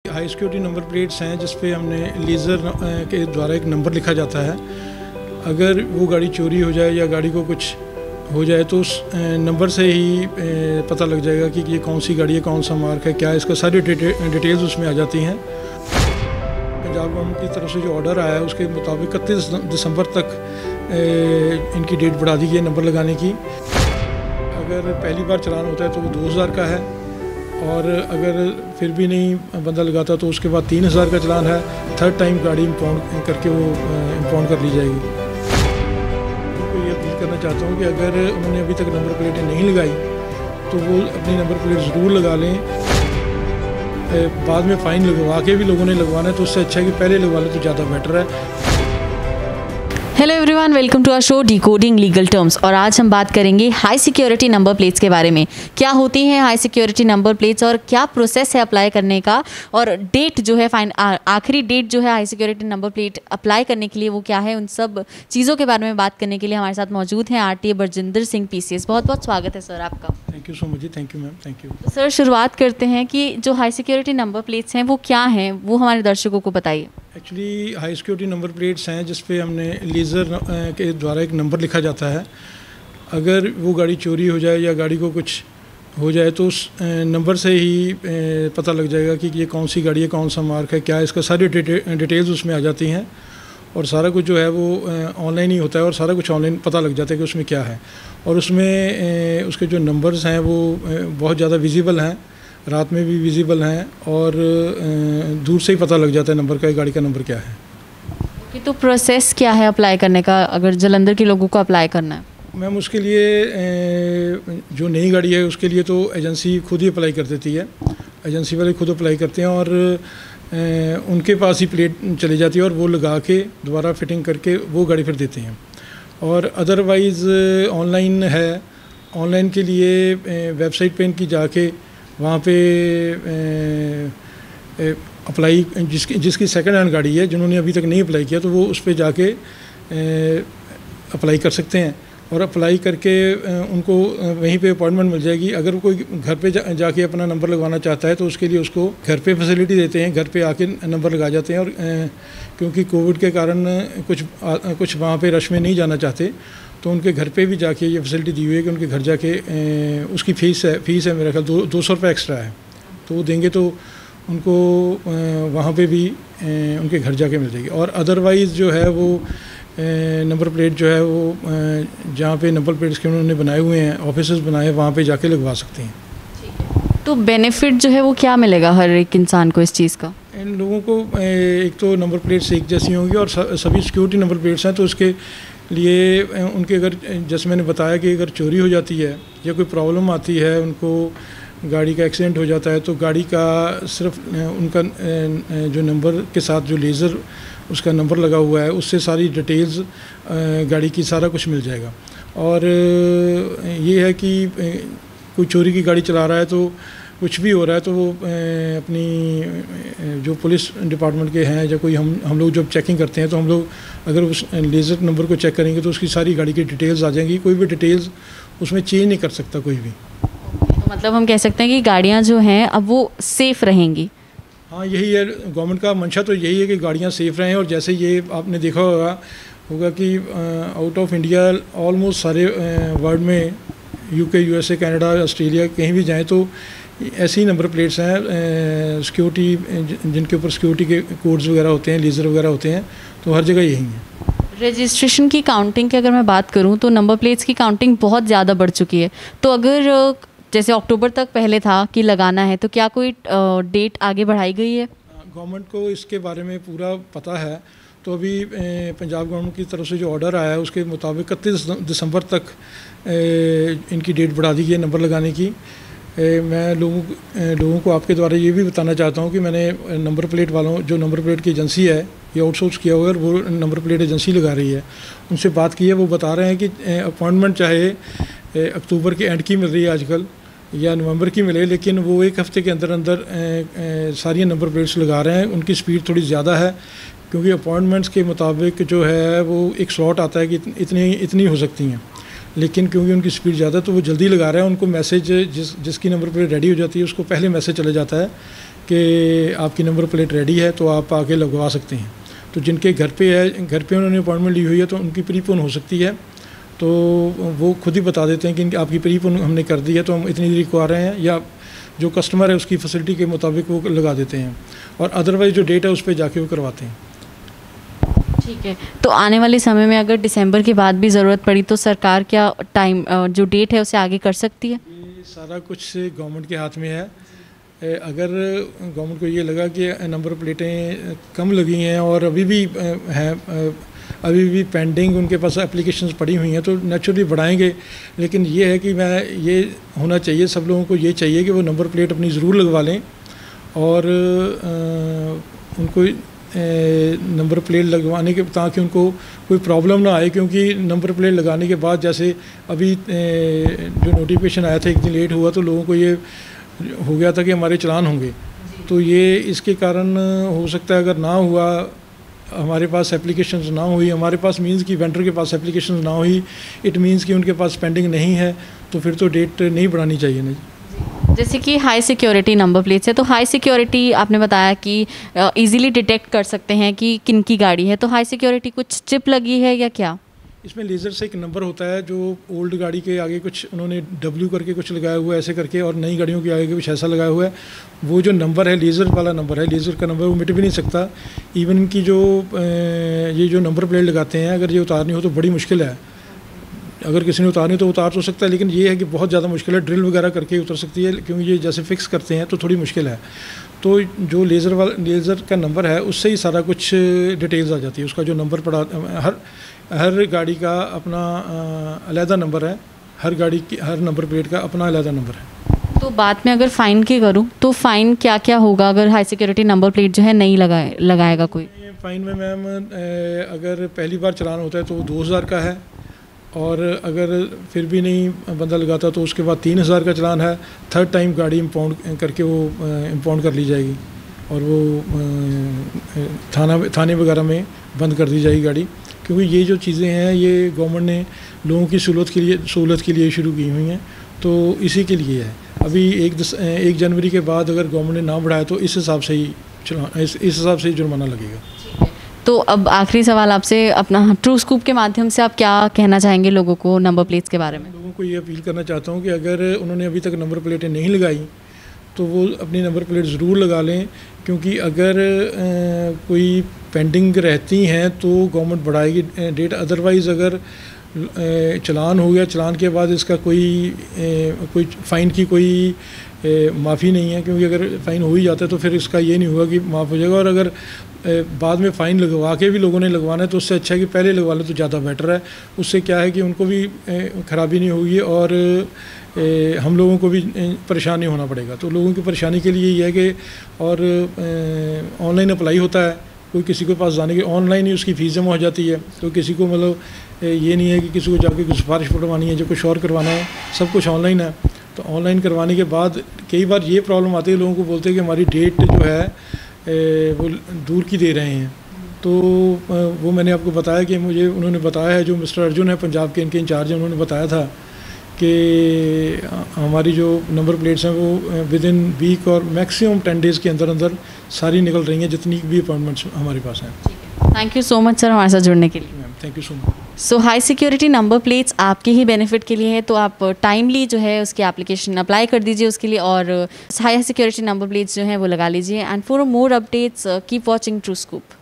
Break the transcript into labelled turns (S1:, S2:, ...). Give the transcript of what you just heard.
S1: High security number plates हैं जिस पे हमने लेज़र के द्वारा एक नंबर लिखा जाता है। अगर वो गाड़ी चोरी हो जाए या गाड़ी को कुछ हो जाए तो उस नंबर से ही पता लग जाएगा कि ये कौन सी गाड़ी है, कौन सा मार्क है, क्या है, इसका सारी डिटेल्स उसमें आ जाती हैं। पंजाब गवर्नमेंट की तरफ से जो ऑर्डर आया है उसके मुताबिक 31 दिसंबर तक इनकी डेट बढ़ा दी गई है नंबर लगाने की। अगर पहली बार चलान होता है तो वो 2000 का है, और अगर फिर भी नहीं बंदा लगाता तो उसके बाद 3000 का चलान है। थर्ड टाइम गाड़ी इम्पाउंड करके वो इम्पाउंड कर ली जाएगी। तो ये अपील करना चाहता हूँ कि अगर उन्होंने अभी तक नंबर प्लेटें नहीं लगाई तो वो अपनी नंबर प्लेट ज़रूर लगा लें। बाद में फ़ाइन लगवा के भी लोगों ने लगवाना है तो उससे अच्छा है कि पहले लगवा लें तो ज़्यादा बेटर है।
S2: Hello everyone, welcome to our show decoding legal terms. और आज हम बात करेंगे हाई सिक्योरिटी नंबर प्लेट्स के बारे में। क्या होती हैं हाई सिक्योरिटी नंबर प्लेट्स और क्या प्रोसेस है अप्लाई करने का, और डेट जो है आखिरी डेट जो है high security number plate apply करने के लिए वो क्या है, उन सब चीज़ों के बारे में बात करने के लिए हमारे साथ मौजूद हैं RTA बरजिंदर सिंह PCS। बहुत बहुत स्वागत है सर आपका।
S1: थैंक यू सो मच जी। Thank you ma'am. Thank you.
S2: तो सर शुरुआत करते हैं कि जो हाई सिक्योरिटी नंबर प्लेट्स हैं वो क्या हैं, वो हमारे दर्शकों को बताइए।
S1: Actually high security number plates हैं जिस पे हमने लेज़र के द्वारा एक नंबर लिखा जाता है। अगर वो गाड़ी चोरी हो जाए या गाड़ी को कुछ हो जाए तो उस नंबर से ही पता लग जाएगा कि ये कौन सी गाड़ी है, कौन सा मार्क है, क्या है, इसका सारी डिटेल्स उसमें आ जाती हैं। और सारा कुछ जो है वो ऑनलाइन ही होता है और सारा कुछ ऑनलाइन पता लग जाता है कि उसमें क्या है। और उसमें उसके जो नंबर्स हैं वो बहुत ज़्यादा विजिबल हैं, रात में भी विजिबल हैं, और दूर से ही पता लग जाता है नंबर का, गाड़ी का नंबर क्या है।
S2: कि तो प्रोसेस क्या है अप्लाई करने का अगर जलंधर के लोगों को अप्लाई करना है?
S1: मैम उसके लिए जो नई गाड़ी है उसके लिए तो एजेंसी खुद ही अप्लाई कर देती है। एजेंसी वाले खुद अप्लाई करते हैं और उनके पास ही प्लेट चली जाती है और वो लगा के दोबारा फिटिंग करके वो गाड़ी फिर देते हैं। और अदरवाइज़ ऑनलाइन है। ऑनलाइन के लिए वेबसाइट पे इनकी जाके वहाँ पे अप्लाई जिसकी सेकंड हैंड गाड़ी है, जिन्होंने अभी तक नहीं अप्लाई किया तो वो उस पर जाके अप्लाई कर सकते हैं। और अप्लाई करके उनको वहीं पे अपॉइंटमेंट मिल जाएगी। अगर कोई घर पे जाके अपना नंबर लगवाना चाहता है तो उसके लिए उसको घर पे फैसिलिटी देते हैं, घर पे आके नंबर लगा जाते हैं। और क्योंकि कोविड के कारण कुछ वहाँ पे रश में नहीं जाना चाहते तो उनके घर पे भी जाके ये फैसिलिटी दी हुई है कि उनके घर जाके उसकी फ़ीस है मेरा ख्याल 200 रुपये एक्स्ट्रा है, तो वो देंगे तो उनको वहाँ पे भी उनके घर जाके मिल जाएगी। और अदरवाइज़ जो है वो नंबर प्लेट जो है वो जहाँ पे नंबर प्लेट्स के उन्होंने बनाए हुए हैं, ऑफिसेस बनाए हैं, वहाँ पे जाके लगवा सकते हैं।
S2: तो बेनिफिट जो है वो क्या मिलेगा हर एक इंसान को इस चीज़ का?
S1: इन लोगों को एक तो नंबर प्लेट्स एक जैसी होंगी और सभी सिक्योरिटी नंबर प्लेट्स हैं, तो उसके लिए उनके अगर जैसे मैंने बताया कि अगर चोरी हो जाती है या कोई प्रॉब्लम आती है, उनको गाड़ी का एक्सीडेंट हो जाता है तो गाड़ी का सिर्फ उनका जो नंबर के साथ जो लेज़र उसका नंबर लगा हुआ है उससे सारी डिटेल्स गाड़ी की सारा कुछ मिल जाएगा। और ये है कि कोई चोरी की गाड़ी चला रहा है तो कुछ भी हो रहा है तो वो अपनी जो पुलिस डिपार्टमेंट के हैं या कोई हम लोग जब चेकिंग करते हैं तो हम लोग अगर उस लेज़र नंबर को चेक करेंगे तो उसकी सारी गाड़ी की डिटेल्स आ जाएंगी। कोई भी डिटेल्स उसमें चेंज नहीं कर सकता कोई भी।
S2: तो मतलब हम कह सकते हैं कि गाड़ियाँ जो हैं अब वो सेफ़ रहेंगी।
S1: हाँ, यही है गवर्नमेंट का मंशा, तो यही है कि गाड़ियाँ सेफ़ रहें। और जैसे ये आपने देखा होगा कि आउट ऑफ इंडिया ऑलमोस्ट सारे वर्ल्ड में UK, USA, कनाडा, ऑस्ट्रेलिया कहीं भी जाएं तो ऐसी नंबर प्लेट्स हैं सिक्योरिटी जिनके ऊपर सिक्योरिटी के कोड्स वगैरह होते हैं, लेज़र वगैरह होते हैं, तो हर जगह यही है।
S2: रजिस्ट्रेशन की काउंटिंग की अगर मैं बात करूं तो नंबर प्लेट्स की काउंटिंग बहुत ज़्यादा बढ़ चुकी है। तो अगर जैसे अक्टूबर तक पहले था कि लगाना है, तो क्या कोई डेट आगे बढ़ाई गई है?
S1: गवर्नमेंट को इसके बारे में पूरा पता है। तो अभी पंजाब गवर्नमेंट की तरफ से जो ऑर्डर आया है उसके मुताबिक 31 दिसंबर तक इनकी डेट बढ़ा दी गई है नंबर लगाने की। मैं लोगों को आपके द्वारा ये भी बताना चाहता हूँ कि मैंने नंबर प्लेट वालों, जो नंबर प्लेट की एजेंसी है, ये आउटसोर्स किया हुआ है, वो नंबर प्लेट एजेंसी लगा रही है, उनसे बात की है। वो बता रहे हैं कि अपॉइंटमेंट चाहे अक्टूबर के एंड की मिल रही है आजकल या नवंबर की मिले, लेकिन वो एक हफ़्ते के अंदर अंदर सारी नंबर प्लेट्स लगा रहे हैं। उनकी स्पीड थोड़ी ज़्यादा है क्योंकि अपॉइंटमेंट्स के मुताबिक जो है वो एक स्लॉट आता है कि इतनी हो सकती हैं, लेकिन क्योंकि उनकी स्पीड ज़्यादा तो वो जल्दी लगा रहे हैं। उनको मैसेज जिसकी नंबर प्लेट रेडी हो जाती है उसको पहले मैसेज चला जाता है कि आपकी नंबर प्लेट रेडी है तो आप आके लगवा सकते हैं। तो जिनके घर पे उन्होंने अपॉइंटमेंट ली हुई है तो उनकी प्रीपोन हो सकती है, तो वो खुद ही बता देते हैं कि आपकी प्रीपोन हमने कर दी है तो हम इतनी देरी को आ रहे हैं, या जो कस्टमर है उसकी फैसिलिटी के मुताबिक वो लगा देते हैं, और अदरवाइज़ जो डेट है उस पर जाके वो करवाते हैं।
S2: ठीक है, तो आने वाले समय में अगर दिसंबर के बाद भी ज़रूरत पड़ी तो सरकार क्या टाइम जो डेट है उसे आगे कर सकती है?
S1: ये सारा कुछ गवर्नमेंट के हाथ में है। अगर गवर्नमेंट को ये लगा कि नंबर प्लेटें कम लगी हैं और अभी भी पेंडिंग उनके पास एप्लीकेशंस पड़ी हुई हैं तो नेचुरली बढ़ाएंगे, लेकिन ये है कि ये होना चाहिए, सब लोगों को ये चाहिए कि वो नंबर प्लेट अपनी ज़रूर लगवा लें, और उनको नंबर प्लेट लगवाने के ताकि उनको कोई प्रॉब्लम ना आए, क्योंकि नंबर प्लेट लगाने के बाद जैसे अभी जो नोटिफिकेशन आया था एक दिन लेट हुआ तो लोगों को ये हो गया था कि हमारे चालान होंगे, तो ये इसके कारण हो सकता है अगर ना हुआ, हमारे पास एप्लीकेशंस ना हुई, हमारे पास मींस कि वेंडर के पास एप्लीकेशंस ना हुई, इट मींस कि उनके पास पेंडिंग नहीं है, तो फिर तो डेट नहीं बढ़ानी चाहिए ना।
S2: जैसे कि हाई सिक्योरिटी नंबर प्लेट्स है, तो हाई सिक्योरिटी आपने बताया कि इजीली डिटेक्ट कर सकते हैं कि किन की गाड़ी है, तो हाई सिक्योरिटी कुछ चिप लगी है या क्या?
S1: इसमें लेज़र से एक नंबर होता है जो ओल्ड गाड़ी के आगे कुछ उन्होंने W करके कुछ लगाया हुआ है ऐसे करके, और नई गाड़ियों के आगे कुछ ऐसा लगाया हुआ है। वो जो नंबर है लेज़र वाला नंबर है, लेज़र का नंबर वो मिट भी नहीं सकता। इवन इनकी ये जो नंबर प्लेट लगाते हैं अगर ये उतारनी हो तो बड़ी मुश्किल है, अगर किसी ने उतारनी तो उतार तो सकता है, लेकिन ये है कि बहुत ज़्यादा मुश्किल है, ड्रिल वगैरह करके उतर सकती है, क्योंकि ये जैसे फिक्स करते हैं तो थोड़ी मुश्किल है। तो जो लेज़र का नंबर है उससे ही सारा कुछ डिटेल्स आ जाती है, उसका जो नंबर पड़ा, हर गाड़ी का अपना अलहदा नंबर है, हर नंबर प्लेट का अपना अलहदा नंबर है।
S2: तो बात में अगर फ़ाइन की करूँ तो फ़ाइन क्या क्या होगा अगर हाई सिक्योरिटी नंबर प्लेट जो है नहीं लगाएगा कोई?
S1: फ़ाइन में मैम अगर पहली बार चलान होता है तो 2000 का है, और अगर फिर भी नहीं बंदा लगाता तो उसके बाद 3000 का चलान है। थर्ड टाइम गाड़ी इम्पाउंड करके वो इम्पाउंड कर ली जाएगी और वो थाने वगैरह में बंद कर दी जाएगी गाड़ी, क्योंकि ये जो चीज़ें हैं ये गवर्नमेंट ने लोगों की सहूलत के लिए शुरू की हुई हैं, तो इसी के लिए है। अभी 1 जनवरी के बाद अगर गवर्नमेंट ने ना बढ़ाया तो इस हिसाब से ही जुर्माना लगेगा।
S2: तो अब आखिरी सवाल आपसे, अपना ट्रू स्कूप के माध्यम से आप क्या कहना चाहेंगे लोगों को नंबर प्लेट्स के बारे में?
S1: लोगों को ये अपील करना चाहता हूँ कि अगर उन्होंने अभी तक नंबर प्लेटें नहीं लगाई तो वो अपनी नंबर प्लेट ज़रूर लगा लें, क्योंकि अगर कोई पेंडिंग रहती हैं तो गवर्नमेंट बढ़ाएगी डेट, अदरवाइज़ अगर चलान हो गया, चलान के बाद इसका कोई फ़ाइन की कोई माफ़ी नहीं है, क्योंकि अगर फ़ाइन हो ही जाता है तो फिर इसका ये नहीं हुआ कि माफ़ हो जाएगा, और अगर बाद में फ़ाइन लगवा के भी लोगों ने लगवाना है तो उससे अच्छा है कि पहले लगवा लें तो ज़्यादा बेटर है। उससे क्या है कि उनको भी ख़राबी नहीं होगी और हम लोगों को भी परेशान नहीं होना पड़ेगा। तो लोगों की परेशानी के लिए ये है कि और ऑनलाइन अप्लाई होता है, कोई किसी के पास जाने की ऑनलाइन ही उसकी फ़ीस जमा हो जाती है, तो किसी को मतलब ये नहीं है कि किसी को जाके कुछ सिफारिश पढ़वानी है, जो कुछ और करवाना है, सब कुछ ऑनलाइन है। तो ऑनलाइन करवाने के बाद कई बार ये प्रॉब्लम आती है, लोगों को बोलते हैं कि हमारी डेट जो है वो दूर की दे रहे हैं। तो वो मैंने आपको बताया कि मुझे उन्होंने बताया है, जो मिस्टर अर्जुन है पंजाब के इनके इंचार्ज हैं, उन्होंने बताया था कि हमारी जो नंबर प्लेट्स हैं वो विद इन वीक और मैक्सिमम 10 डेज़ के अंदर अंदर सारी निकल रही हैं, जितनी भी अपॉइंटमेंट्स हमारे पास हैं।
S2: Thank you so much sir हमारे साथ जुड़ने के लिए।
S1: Ma'am thank you so much.
S2: So high security number plates आपके ही बेनिफिट के लिए है, तो आप टाइमली जो है उसकी एप्लीकेशन अप्लाई कर दीजिए उसके लिए, और हाई सिक्योरिटी नंबर प्लेट्स जो है वो लगा लीजिए। And for more updates keep watching true scoop.